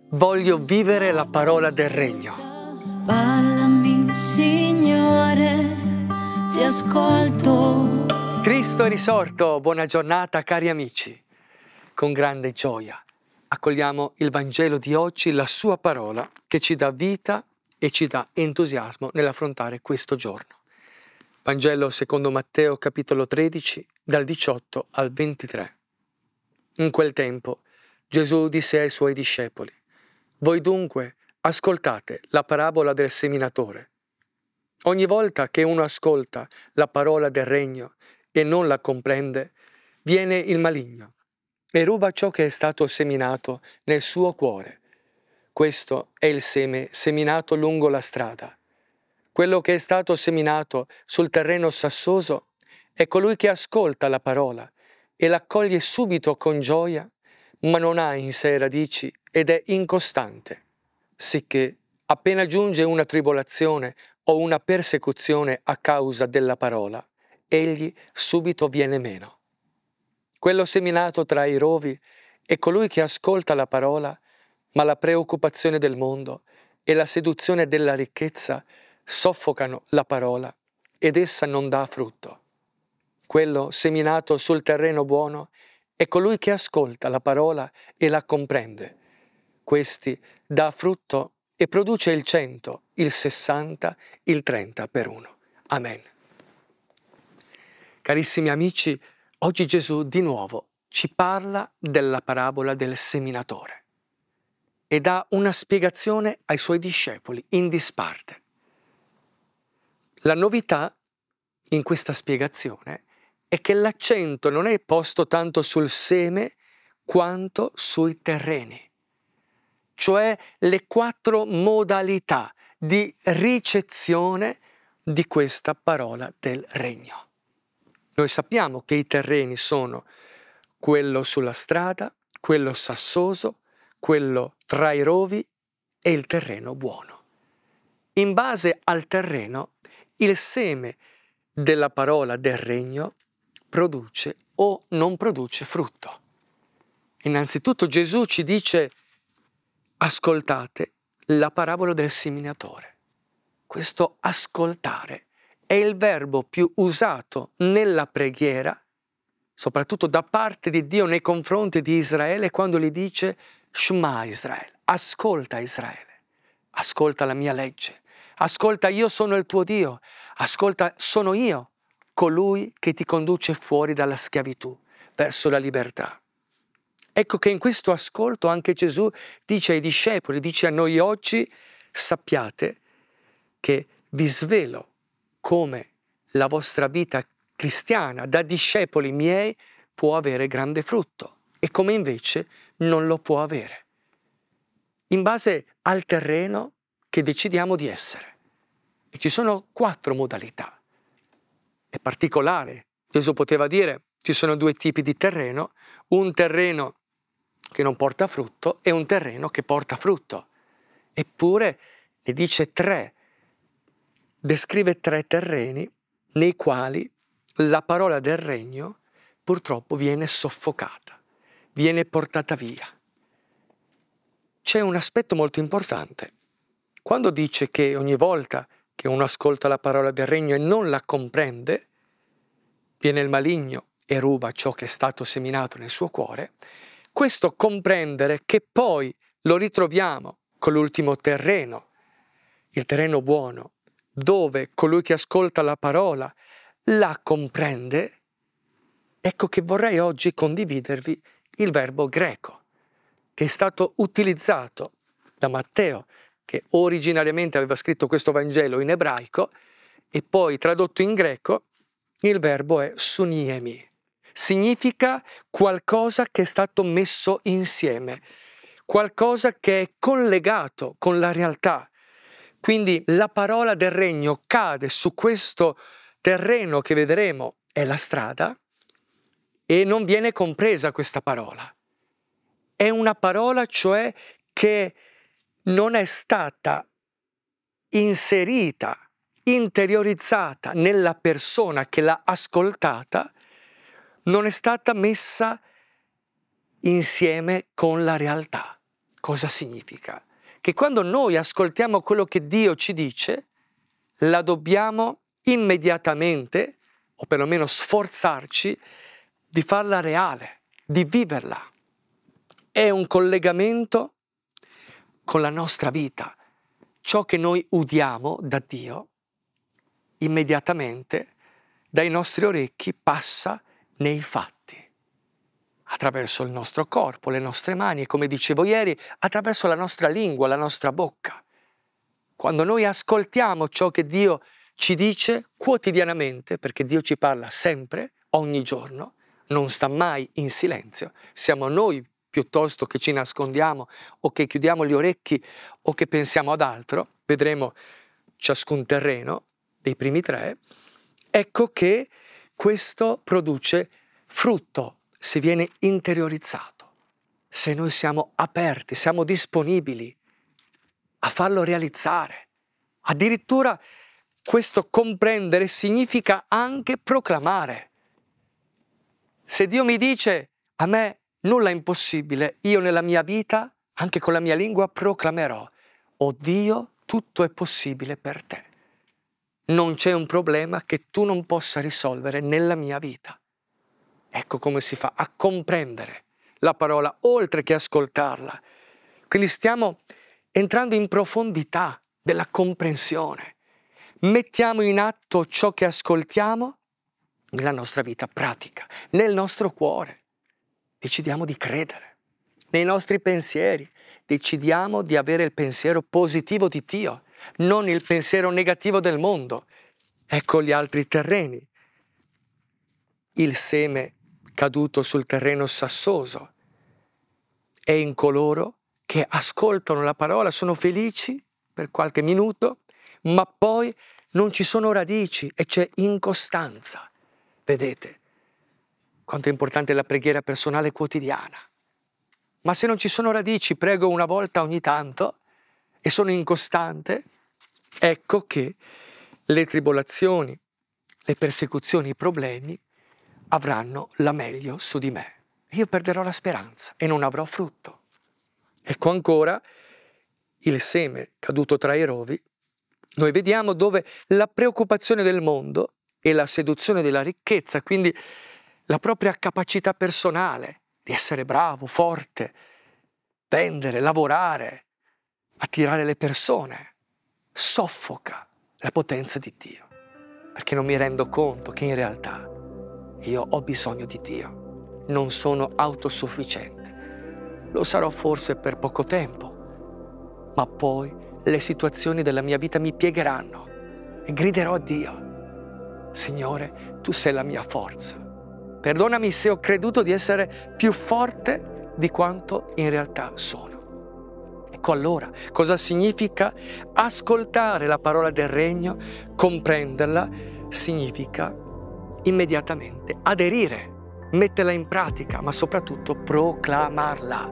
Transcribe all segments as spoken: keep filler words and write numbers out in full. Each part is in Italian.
Voglio vivere la parola del regno. Parlami, Signore, ti ascolto. Cristo è risorto, buona giornata cari amici. Con grande gioia accogliamo il Vangelo di oggi, la sua parola che ci dà vita e ci dà entusiasmo nell'affrontare questo giorno. Vangelo secondo Matteo capitolo tredici, dal diciotto al ventitré. In quel tempo Gesù disse ai suoi discepoli: voi dunque ascoltate la parabola del seminatore. Ogni volta che uno ascolta la parola del regno e non la comprende, viene il maligno e ruba ciò che è stato seminato nel suo cuore. Questo è il seme seminato lungo la strada. Quello che è stato seminato sul terreno sassoso è colui che ascolta la parola e l'accoglie subito con gioia, ma non ha in sé radici ed è incostante, sicché appena giunge una tribolazione o una persecuzione a causa della parola, egli subito viene meno. Quello seminato tra i rovi è colui che ascolta la parola, ma la preoccupazione del mondo e la seduzione della ricchezza soffocano la parola ed essa non dà frutto. Quello seminato sul terreno buono è colui che ascolta la parola e la comprende. Questi dà frutto e produce il cento, il sessanta, il trenta per uno. Amen. Carissimi amici, oggi Gesù di nuovo ci parla della parabola del seminatore e dà una spiegazione ai suoi discepoli in disparte. La novità in questa spiegazione è che l'accento non è posto tanto sul seme quanto sui terreni, cioè le quattro modalità di ricezione di questa parola del regno. Noi sappiamo che i terreni sono quello sulla strada, quello sassoso, quello tra i rovi e il terreno buono. In base al terreno, il seme della parola del regno produce o non produce frutto. Innanzitutto Gesù ci dice: ascoltate la parabola del seminatore. Questo ascoltare è il verbo più usato nella preghiera, soprattutto da parte di Dio nei confronti di Israele, quando gli dice Shema Israele, ascolta Israele, ascolta la mia legge, ascolta io sono il tuo Dio, ascolta sono io colui che ti conduce fuori dalla schiavitù verso la libertà. Ecco che in questo ascolto anche Gesù dice ai discepoli, dice a noi oggi: sappiate che vi svelo come la vostra vita cristiana da discepoli miei può avere grande frutto e come invece non lo può avere, in base al terreno che decidiamo di essere. E ci sono quattro modalità. È particolare, Gesù poteva dire: ci sono due tipi di terreno, un terreno che non porta frutto e un terreno che porta frutto. Eppure ne dice tre, descrive tre terreni nei quali la parola del regno purtroppo viene soffocata, viene portata via. C'è un aspetto molto importante. Quando dice che ogni volta che uno ascolta la parola del regno e non la comprende, viene il maligno e ruba ciò che è stato seminato nel suo cuore, questo comprendere che poi lo ritroviamo con l'ultimo terreno, il terreno buono, dove colui che ascolta la parola la comprende, ecco che vorrei oggi condividervi il verbo greco, che è stato utilizzato da Matteo, che originariamente aveva scritto questo Vangelo in ebraico, e poi tradotto in greco. Il verbo è suniemi. Significa qualcosa che è stato messo insieme, qualcosa che è collegato con la realtà. Quindi la parola del regno cade su questo terreno che vedremo è la strada e non viene compresa questa parola. È una parola cioè che non è stata inserita, interiorizzata nella persona che l'ha ascoltata, non è stata messa insieme con la realtà, Cosa significa? Che quando noi ascoltiamo quello che Dio ci dice, la dobbiamo immediatamente, o perlomeno sforzarci, di farla reale, di viverla. È un collegamento con la nostra vita. Ciò che noi udiamo da Dio, immediatamente dai nostri orecchi passa nei fatti, attraverso il nostro corpo, le nostre mani e, come dicevo ieri, attraverso la nostra lingua, la nostra bocca. Quando noi ascoltiamo ciò che Dio ci dice quotidianamente, perché Dio ci parla sempre, ogni giorno, non sta mai in silenzio, siamo noi piuttosto che ci nascondiamo o che chiudiamo gli orecchi o che pensiamo ad altro, vedremo ciascun terreno dei primi tre, ecco che questo produce frutto se viene interiorizzato, se noi siamo aperti, siamo disponibili a farlo realizzare. Addirittura questo comprendere significa anche proclamare. Se Dio mi dice a me nulla è impossibile, io nella mia vita, anche con la mia lingua, proclamerò: oh Dio, tutto è possibile per te. Non c'è un problema che tu non possa risolvere nella mia vita. Ecco come si fa a comprendere la parola, oltre che ascoltarla. Quindi stiamo entrando in profondità della comprensione. Mettiamo in atto ciò che ascoltiamo nella nostra vita pratica, nel nostro cuore. Decidiamo di credere. Nei nostri pensieri decidiamo di avere il pensiero positivo di Dio, non il pensiero negativo del mondo. Ecco gli altri terreni. Il seme caduto sul terreno sassoso è in coloro che ascoltano la parola, sono felici per qualche minuto, ma poi non ci sono radici e c'è incostanza. Vedete quanto è importante la preghiera personale quotidiana. Ma se non ci sono radici, prego una volta ogni tanto e sono incostante, ecco che le tribolazioni, le persecuzioni, i problemi avranno la meglio su di me. Io perderò la speranza e non avrò frutto. Ecco ancora il seme caduto tra i rovi. Noi vediamo dove la preoccupazione del mondo e la seduzione della ricchezza, quindi la propria capacità personale di essere bravo, forte, vendere, lavorare, attirare le persone, soffoca la potenza di Dio, perché non mi rendo conto che in realtà io ho bisogno di Dio, non sono autosufficiente. Lo sarò forse per poco tempo, ma poi le situazioni della mia vita mi piegheranno e griderò a Dio: Signore, tu sei la mia forza. Perdonami se ho creduto di essere più forte di quanto in realtà sono. Ecco allora cosa significa ascoltare la parola del regno, comprenderla, significa immediatamente aderire, metterla in pratica, ma soprattutto proclamarla.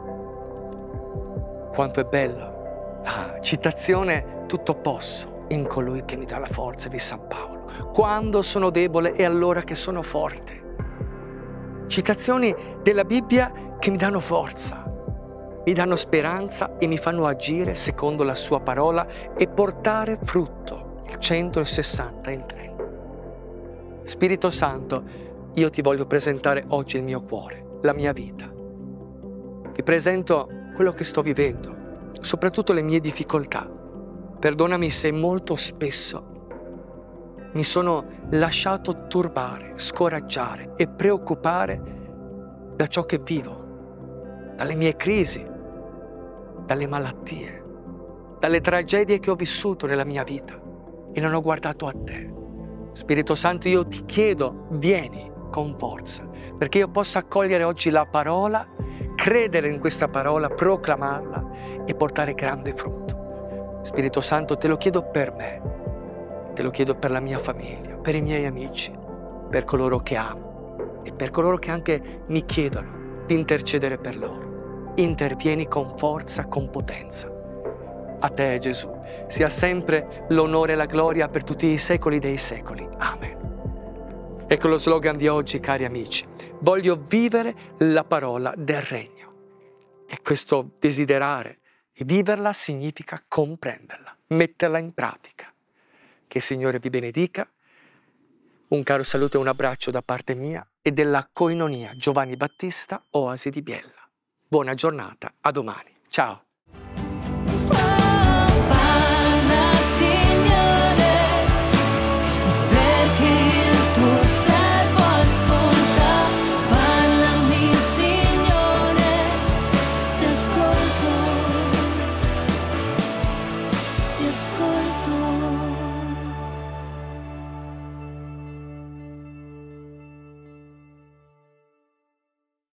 Quanto è bello la citazione tutto posso in colui che mi dà la forza di San Paolo. Quando sono debole è allora che sono forte. Citazioni della Bibbia che mi danno forza, mi danno speranza e mi fanno agire secondo la sua parola e portare frutto, il centosessanta in tre. Spirito Santo, io ti voglio presentare oggi il mio cuore, la mia vita. Ti presento quello che sto vivendo, soprattutto le mie difficoltà. Perdonami se molto spesso mi sono lasciato turbare, scoraggiare e preoccupare da ciò che vivo, dalle mie crisi, dalle malattie, dalle tragedie che ho vissuto nella mia vita e non ho guardato a te. Spirito Santo, io ti chiedo, vieni con forza, perché io possa accogliere oggi la parola, credere in questa parola, proclamarla e portare grande frutto. Spirito Santo, te lo chiedo per me. Te lo chiedo per la mia famiglia, per i miei amici, per coloro che amo e per coloro che anche mi chiedono di intercedere per loro. Intervieni con forza, con potenza. A te, Gesù, sia sempre l'onore e la gloria per tutti i secoli dei secoli. Amen. Ecco lo slogan di oggi, cari amici. Voglio vivere la parola del regno. E questo desiderare di viverla significa comprenderla, metterla in pratica. Che il Signore vi benedica. Un caro saluto e un abbraccio da parte mia e della Koinonia Giovanni Battista, Oasi di Biella. Buona giornata, a domani. Ciao.